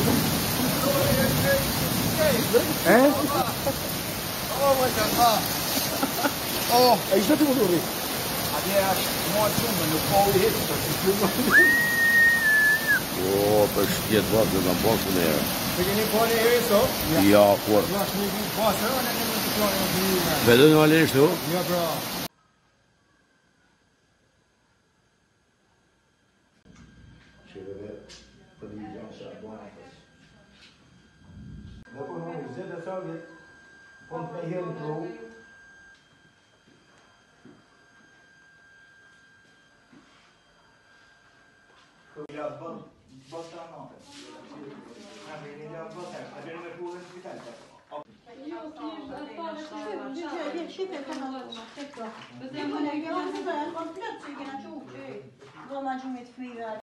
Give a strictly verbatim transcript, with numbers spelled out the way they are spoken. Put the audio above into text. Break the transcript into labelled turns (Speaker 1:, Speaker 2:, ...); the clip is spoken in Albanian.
Speaker 1: Eh?
Speaker 2: Oh, my God. Oh,
Speaker 1: E ishte të motorri?
Speaker 2: atje është morë shumë, nuk po u hitë.
Speaker 1: O, për shkjet vatë në bakë në e.
Speaker 2: Të keni po një herë so?
Speaker 1: Ja, por.
Speaker 2: Do është një vitë pasër, o në kemë të kjone në bëjë.
Speaker 1: Vedë në aleshtë, o?
Speaker 2: Ja, pra. Shireve, për një gjanë që Albania përës. Dhe po në një zetë e sovjet, po në të herë në të ru. Ja, bën bosta note. Na vjen ja bosta, a vjen me punë në spital. Jo, ti je atë shkëtë, diçka e shite kanë në teksto. Po dhe më ne kemi të komplet që kena çuçi. Do ma gjumit fëmijë.